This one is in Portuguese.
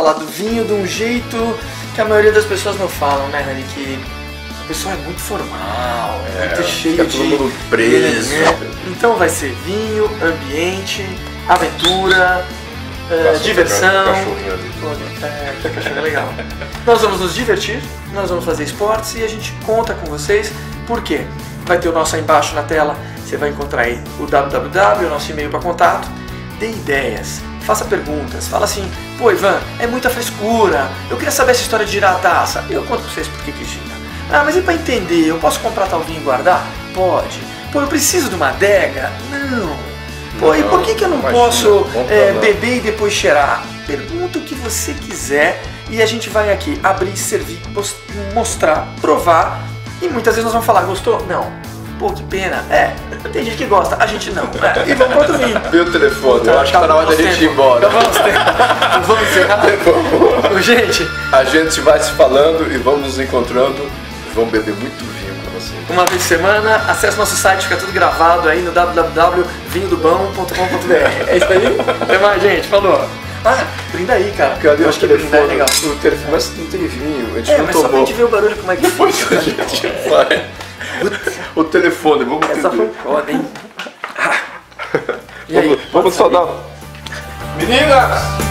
falar do vinho de um jeito que a maioria das pessoas não falam, né, Rani? Que o pessoal é muito formal, muito cheio de... todo mundo preso. Então vai ser vinho, ambiente, aventura, diversão. Cachorrinho ali. Que cachorro é legal. Nós vamos nos divertir, nós vamos fazer esportes e a gente conta com vocês. Por quê? Vai ter o nosso aí embaixo na tela, você vai encontrar aí o www, o nosso e-mail para contato. Dê ideias, faça perguntas, fala assim, pô Ivan, é muita frescura, eu queria saber essa história de girar a taça. Eu conto pra vocês por que gira. Ah, mas e para entender, eu posso comprar tal vinho e guardar? Pode. Pô, eu preciso de uma adega? Não. Pô, e por que eu não posso beber e depois cheirar? Pergunta o que você quiser e a gente vai aqui abrir, servir, mostrar, provar e muitas vezes nós vamos falar, gostou? Não. Pô, que pena. Tem gente que gosta, a gente não. E vamos para outro vinho. Vê o telefone, eu acho que tá na hora da gente ir embora. Então vamos encerrar. Gente, a gente vai se falando e vamos nos encontrando. Vamos beber muito vinho com você. Uma vez por semana, acesse nosso site, fica tudo gravado aí no www.vinhodobão.com.br. É isso aí? Até mais, gente. Falou. Ah, brinda aí, cara. Cadê eu o acho que telefone? brindar é legal. O telefone, mas não tem vinho, a gente não mas tomou. só pra gente ver o barulho como é que Depois a gente vai. O telefone, vamos Essa foi foda, hein? E aí, vamos só dar... Meninas!